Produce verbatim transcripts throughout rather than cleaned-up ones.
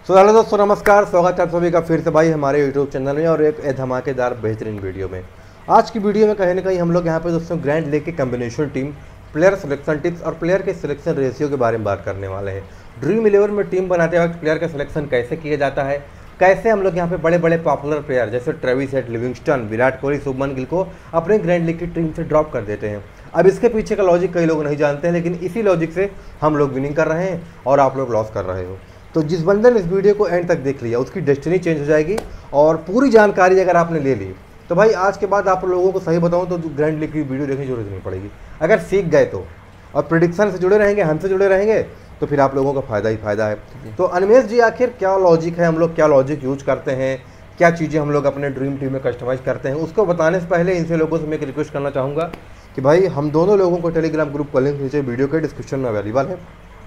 So hello दोस्तों, नमस्कार। स्वागत है आप सभी का फिर से भाई हमारे यूट्यूब चैनल में और एक धमाकेदार बेहतरीन वीडियो में। आज की वीडियो में कहीं ना कहीं हम लोग यहाँ पे दोस्तों ग्रैंड लीग के combination team, player selection tips और प्लेयर के सिलेक्शन रेशियो के बारे में बात करने वाले हैं। ड्रीम इलेवन में टीम बनाते वक्त प्लेयर का सिलेक्शन कैसे किया जाता है, कैसे हम लोग यहाँ पे बड़े बड़े पॉपुलर प्लेयर जैसे Travis Head, Livingstone, Virat Kohli, Shubman Gill को अपने ग्रैंड लीग की टीम से ड्रॉप कर देते हैं। अब इसके पीछे का लॉजिक कई लोग नहीं जानते हैं, लेकिन इसी लॉजिक से हम लोग विनिंग कर रहे हैं और आप लोग लॉस कर रहे हो। तो जिस बंदे ने इस वीडियो को एंड तक देख लिया उसकी डेस्टिनी चेंज हो जाएगी। और पूरी जानकारी अगर आपने ले ली तो भाई आज के बाद आप लोगों को सही बताऊं तो ग्रैंड लीग की वीडियो देखने की जरूरत नहीं पड़ेगी। अगर सीख गए तो और प्रेडिक्शन से जुड़े रहेंगे, हमसे जुड़े रहेंगे तो फिर आप लोगों का फ़ायदा ही फ़ायदा है। तो अनिमेश जी, आखिर क्या लॉजिक है, हम लोग क्या लॉजिक यूज करते हैं, क्या चीज़ें हम लोग अपने ड्रीम टीम में कस्टमाइज़ करते हैं, उसको बताने से पहले इनसे लोगों से मैं एक रिक्वेस्ट करना चाहूँगा कि भाई हम दोनों लोगों को टेलीग्राम ग्रुप का लिंक नीचे वीडियो के डिस्क्रिप्शन में अवेलेबल है,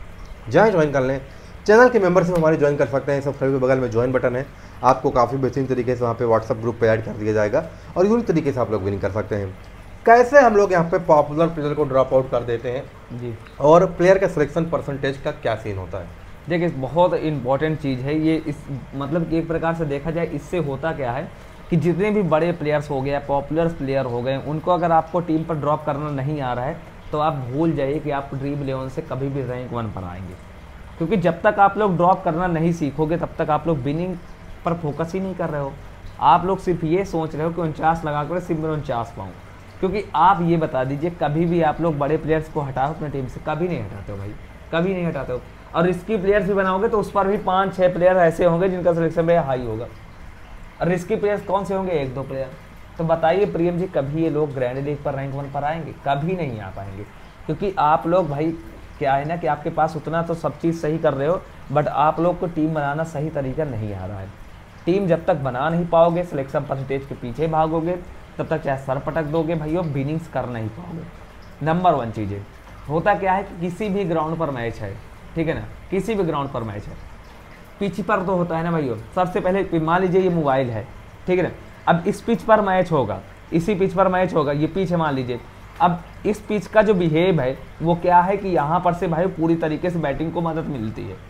जाएँ ज्वाइन कर लें। चैनल के मेंबरशिप हमारी ज्वाइन कर सकते हैं, सब्सक्राइब के बगल में ज्वाइन बटन है, आपको काफ़ी बेहतरीन तरीके से वहाँ पे व्हाट्सअप ग्रुप पे ऐड कर दिया जाएगा और यूनिक तरीके से आप लोग विनिंग कर सकते हैं। कैसे हम लोग यहाँ पे पॉपुलर प्लेयर को ड्रॉप आउट कर देते हैं जी, और प्लेयर का सिलेक्शन परसेंटेज का क्या सीन होता है। देखिए, बहुत इंपॉर्टेंट चीज़ है ये। इस मतलब कि एक प्रकार से देखा जाए इससे होता क्या है कि जितने भी बड़े प्लेयर्स हो गए, पॉपुलर प्लेयर हो गए, उनको अगर आपको टीम पर ड्रॉप करना नहीं आ रहा है तो आप भूल जाइए कि आप ड्रीम इलेवन से कभी भी रैंक वन पर आएंगे, क्योंकि जब तक आप लोग ड्रॉप करना नहीं सीखोगे तब तक आप लोग विनिंग पर फोकस ही नहीं कर रहे हो। आप लोग सिर्फ ये सोच रहे हो कि उनचास लगा कर सिर्फ मैं उनचास पाऊँ, क्योंकि आप ये बता दीजिए कभी भी आप लोग बड़े प्लेयर्स को हटाओ अपने टीम से, कभी नहीं हटाते हो भाई, कभी नहीं हटाते हो। और रिस्की प्लेयर्स भी बनाओगे तो उस पर भी पाँच छः प्लेयर ऐसे होंगे जिनका सिलेक्शन में हाई होगा। और रिस्की प्लेयर्स कौन से होंगे? एक दो प्लेयर। तो बताइए प्रियम जी, कभी ये लोग ग्रैंड लीग पर रैंक वन पर आएंगे? कभी नहीं आ पाएंगे, क्योंकि आप लोग भाई क्या है ना कि आपके पास उतना तो सब चीज़ सही कर रहे हो, बट आप लोग को टीम बनाना सही तरीका नहीं आ रहा है। टीम जब तक बना नहीं पाओगे, सिलेक्शन परसेंटेज के पीछे भागोगे, तब तक चाहे सर पटक दोगे भाई, और विनिंग्स कर नहीं पाओगे। नंबर वन चीज़ें होता क्या है कि किसी भी ग्राउंड पर मैच है, ठीक है ना, किसी भी ग्राउंड पर मैच है, पिच पर तो होता है ना भाई। सबसे पहले मान लीजिए ये मोबाइल है, ठीक है ना, अब इस पिच पर मैच होगा, इसी पिच पर मैच होगा, ये पिच है मान लीजिए। अब इस पिच का जो बिहेव है वो क्या है कि यहाँ पर से भाई पूरी तरीके से बैटिंग को मदद मिलती है,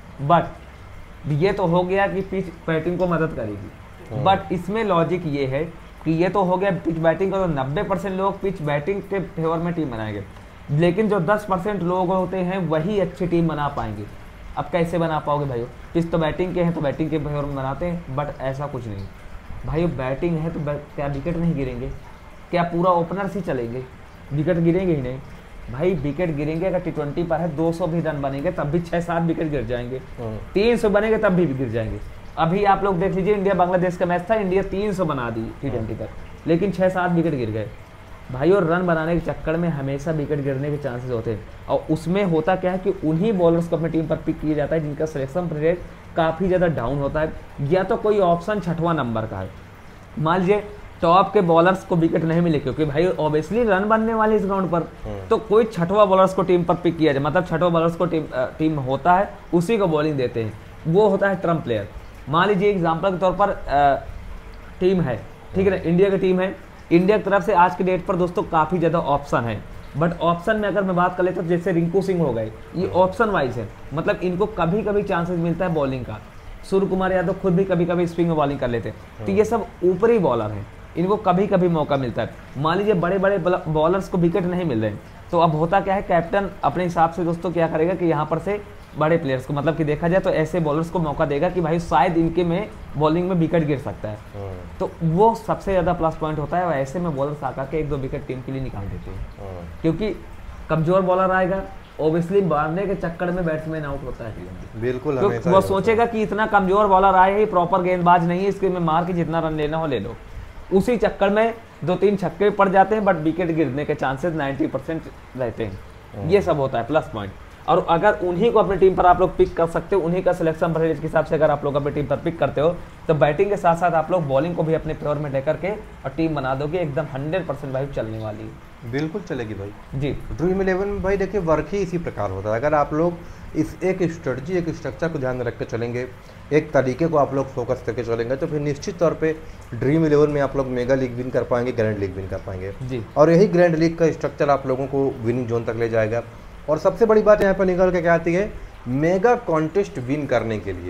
बट ये तो हो गया कि पिच बैटिंग को मदद करेगी, बट इसमें लॉजिक ये है कि ये तो हो गया पिच बैटिंग का, तो नब्बे परसेंट लोग पिच बैटिंग के फेवर में टीम बनाएंगे, लेकिन जो दस परसेंट लोग होते हैं वही अच्छी टीम बना पाएंगे। अब कैसे बना पाओगे भाई? पिच तो बैटिंग के हैं तो बैटिंग के फेवर में बनाते हैं, बट ऐसा कुछ नहीं भाई। बैटिंग है तो क्या विकेट नहीं गिरेंगे? क्या पूरा ओपनर्स ही चलेंगे? विकेट गिरेंगे ही नहीं भाई। विकेट गिरेंगे अगर टी ट्वेंटी पर है, दो सौ भी रन बनेंगे तब भी छः सात विकेट गिर जाएंगे, तीन सौ बनेंगे तब भी गिर जाएंगे। अभी आप लोग देख लीजिए, इंडिया बांग्लादेश का मैच था, इंडिया तीन सौ बना दी टी ट्वेंटी पर, लेकिन छः सात विकेट गिर गए भाई। और रन बनाने के चक्कर में हमेशा विकेट गिरने के चांसेस होते हैं, और उसमें होता क्या है कि उन्हीं बॉलर्स को अपनी टीम पर पिक किया जाता है जिनका सिलेक्शन रेट काफ़ी ज़्यादा डाउन होता है, या तो कोई ऑप्शन छठवां नंबर का है। मान लीजिए टॉप के बॉलर्स को विकेट नहीं मिले, क्योंकि भाई ऑब्वियसली रन बनने वाले इस ग्राउंड पर, तो कोई छठवां बॉलर्स को टीम पर पिक किया जाए, मतलब छठवां बॉलर्स को टीम टीम होता है, उसी को बॉलिंग देते हैं, वो होता है ट्रम्प प्लेयर। मान लीजिए एग्जांपल के तौर पर आ, टीम है, ठीक है ना, इंडिया की टीम है, इंडिया की तरफ से आज के डेट पर दोस्तों काफ़ी ज़्यादा ऑप्शन है, बट ऑप्शन में अगर मैं बात कर लेता तो जैसे रिंकू सिंह हो गए, ये ऑप्शन वाइज है, मतलब इनको कभी कभी चांसेस मिलता है बॉलिंग का। सूर्य कुमार यादव खुद भी कभी कभी स्पिन में बॉलिंग कर लेते हैं, तो ये सब ऊपरी बॉलर हैं, इनको कभी कभी मौका मिलता है। मान लीजिए बड़े बड़े बॉलर्स को विकेट नहीं मिल रहे हैं, तो अब होता क्या है, कैप्टन अपने हिसाब से दोस्तों क्या करेगा कि यहाँ पर से बड़े प्लेयर्स को, मतलब कि देखा जाए तो ऐसे बॉलर्स को मौका देगा कि भाई शायद इनके में बॉलिंग में विकेट गिर सकता है, तो वो सबसे ज़्यादा प्लस पॉइंट होता है। और ऐसे में बॉलर्स आकर के एक दो विकेट टीम के लिए निकाल देते हैं, क्योंकि कमजोर बॉलर आएगा, ओबियसली मारने के चक्कर में बैट्समैन आउट होता है। बिल्कुल, तो वो सोचेगा कि इतना कमजोर बॉलर आए ही, प्रॉपर गेंदबाज नहीं है, इसके में मार के जितना रन लेना हो ले लो। उसी चक्कर में दो तीन छक्के पड़ जाते हैं, बट विकेट गिरने के चांसेस नब्बे परसेंट रहते हैं। ये सब होता है प्लस पॉइंट। और अगर उन्हीं को अपनी टीम पर आप लोग पिक कर सकते हो, उन्हीं का सिलेक्शन परसेंटेज के हिसाब से अगर आप लोग अपनी टीम पर पिक करते हो, तो बैटिंग के साथ साथ आप लोग बॉलिंग को भी अपने फेवर में लेकर के और टीम बना दोगे, एकदम हंड्रेड परसेंट भाई चलने वाली है। बिल्कुल चलेगी भाई जी। ड्रीम इलेवन में भाई देखिए वर्क ही इसी प्रकार होता है। अगर आप लोग इस एक स्ट्रेटजी, एक स्ट्रक्चर को ध्यान में रख कर चलेंगे, एक तरीके को आप लोग फोकस करके चलेंगे, तो फिर निश्चित तौर पे ड्रीम इलेवन में आप लोग मेगा लीग विन कर पाएंगे, ग्रैंड लीग विन कर पाएंगे जी। और यही ग्रैंड लीग का स्ट्रक्चर आप लोगों को विनिंग जोन तक ले जाएगा। और सबसे बड़ी बात यहाँ पर निकल के क्या आती है, मेगा कॉन्टेस्ट विन करने के लिए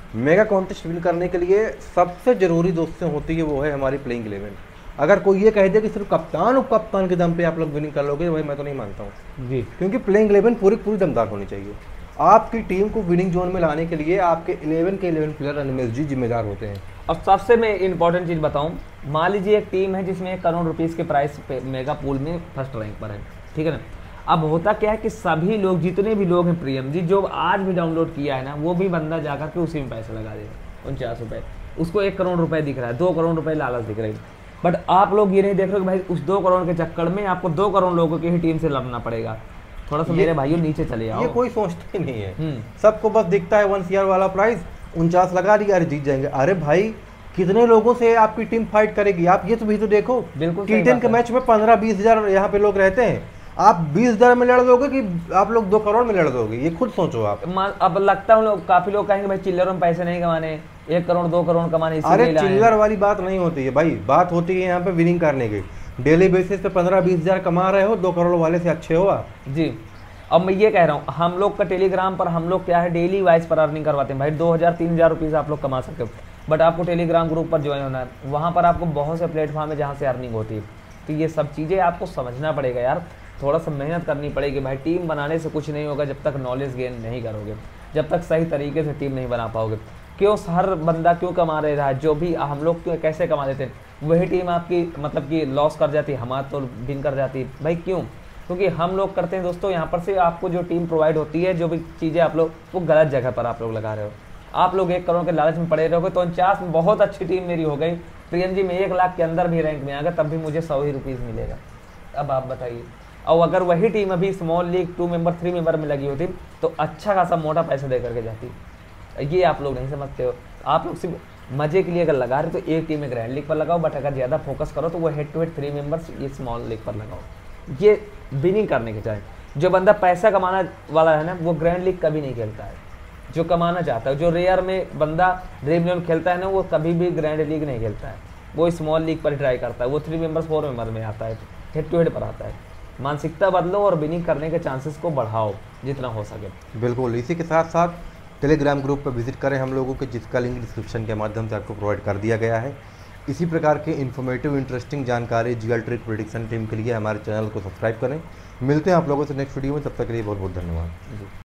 मेगा कॉन्टेस्ट विन करने के लिए सबसे ज़रूरी दोस्तों होती है वो है हमारी प्लेइंग इलेवन। अगर कोई ये कह दे कि सिर्फ कप्तान उप कप्तान के दम पे आप लोग विनिंग कर लोगे, भाई मैं तो नहीं मानता हूँ जी। क्योंकि प्लेइंग इलेवन पूरी पूरी दमदार होनी चाहिए। आपकी टीम को विनिंग जोन में लाने के लिए आपके इलेवन के इलेवन प्लेयर अनिमेश जी जिम्मेदार होते हैं। और सबसे मैं इंपॉर्टेंट चीज़ बताऊं, मान लीजिए एक टीम है जिसमें एक करोड़ रुपीज़ के प्राइस पे मेगा पूल में फर्स्ट रैंक पर है, ठीक है ना। अब होता क्या है कि सभी लोग, जितने भी लोग हैं प्रियम जी, जो आज भी डाउनलोड किया है ना, वो भी बंदा जाकर के उसी में पैसे लगा देगा, उनचास रुपये। उसको एक करोड़ रुपए दिख रहा है, दो करोड़ रुपए लालच दिख रही है। बट आप लोग ये नहीं देख रहे कि भाई उस दो करोड़ के चक्कर में आपको दो करोड़ लोगों की ही टीम से लड़ना पड़ेगा। थोड़ा सा मेरे भाइयों नीचे चले आओ। ये कोई सोचता ही नहीं है, सबको बस दिखता है वन सीआर वाला प्राइस, उनचास लगा दिया, अरे जीत जाएंगे। अरे भाई कितने लोगों से आपकी टीम फाइट करेगी, आप ये तो भी तो देखो। बिल्कुल टी टेन के मैच में पंद्रह बीस हजार यहाँ पे लोग रहते हैं, आप बीस हजार में लड़ दोगे कि आप लोग दो करोड़ में लड़ दोगे, ये खुद सोचो आप। अब लगता है लोग, काफी लोग कहेंगे भाई चिल्लरों में पैसे नहीं कमाने, एक करोड़ दो करोड़ कमाने। अरे चिल्लर वाली बात नहीं होती है भाई, बात होती है यहाँ पे विनिंग करने की। डेली बेसिस पे पंद्रह बीस हजार कमा रहे हो, दो करोड़ वाले से अच्छे हो आप जी। अब मैं ये कह रहा हूँ, हम लोग का टेलीग्राम पर हम लोग क्या है डेली वाइज पर अर्निंग करवाते हैं भाई। दो हज़ार तीन हज़ार रुपीज़ आप लोग कमा सकते हो, बट आपको टेलीग्राम ग्रुप पर ज्वाइन होना है। वहाँ पर आपको बहुत से प्लेटफॉर्म है जहाँ से अर्निंग होती है। तो ये सब चीज़ें आपको समझना पड़ेगा यार, थोड़ा सा मेहनत करनी पड़ेगी भाई। टीम बनाने से कुछ नहीं होगा जब तक नॉलेज गेन नहीं करोगे, जब तक सही तरीके से टीम नहीं बना पाओगे। क्यों हर बंदा क्यों कमा रहा है, जो भी हम लोग क्यों कैसे कमा देते हैं, वही टीम आपकी मतलब कि लॉस कर जाती है, हमारी तो विन कर जाती है भाई। क्यों? क्योंकि हम लोग करते हैं दोस्तों, यहाँ पर से आपको जो टीम प्रोवाइड होती है, जो भी चीज़ें आप लोग, वो गलत जगह पर आप लोग लगा रहे हो। आप लोग एक करोड़ के लालच में पड़े रहोगे तो उनचास में बहुत अच्छी टीम मेरी हो गई, प्रियम जी मैं एक लाख के अंदर भी रैंक में आ गया, तब भी मुझे सौ ही रुपीज़ मिलेगा। अब आप बताइए, और अगर वही टीम अभी small league two member three member में लगी होती तो अच्छा खासा मोटा पैसा दे करके जाती। ये आप लोग नहीं समझते हो। आप लोग सिर्फ मजे के लिए अगर लगा रहे तो एक टीम में ग्रैंड लीग पर लगाओ, बट अगर ज़्यादा फोकस करो तो वो head to head three members ये स्मॉल लीग पर लगाओ। ये विनिंग करने के चाहे जो बंदा पैसा कमाना वाला है ना, वो ग्रैंड लीग कभी नहीं खेलता है। जो कमाना चाहता है, जो रेयर में बंदा ड्रीम इलेवन खेलता है ना, वो कभी भी ग्रैंड लीग नहीं खेलता है, वो स्मॉल लीग पर ट्राई करता है। वो थ्री मेंबर्स फोर मेंबर में आता है, हेड टू हेड पर आता है। मानसिकता बदलो और विनिंग करने के चांसेस को बढ़ाओ जितना हो सके। बिल्कुल, इसी के साथ साथ टेलीग्राम ग्रुप पर विजिट करें हम लोगों के, जिसका लिंक डिस्क्रिप्शन के माध्यम से आपको प्रोवाइड कर दिया गया है। इसी प्रकार के इन्फॉर्मेटिव इंटरेस्टिंग जानकारी जीएल ट्रिक प्रेडिक्शन टीम के लिए हमारे चैनल को सब्सक्राइब करें। मिलते हैं आप लोगों से नेक्स्ट वीडियो में, तब तक के लिए बहुत बहुत धन्यवाद।